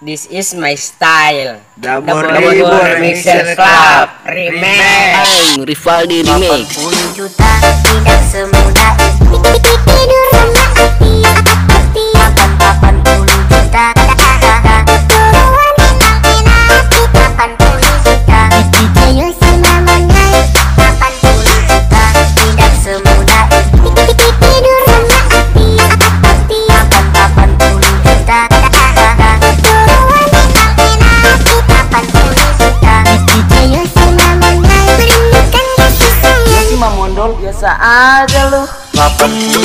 This is my style. Dabur Mixer Club Remix. Rivaldi Remix. 80 juta tidak semudah itu. Tidur sama hati, hati 80 juta. Turuan enak-enak 80 juta. Ayo sama mondai 80 juta tidak semudah itu. Tidur sama hati, hati 80 juta. Turuan enak-enak 80 juta. Ayo sama mondai merindukan kasih sayang. Cuma mondol biasa aja lu. 80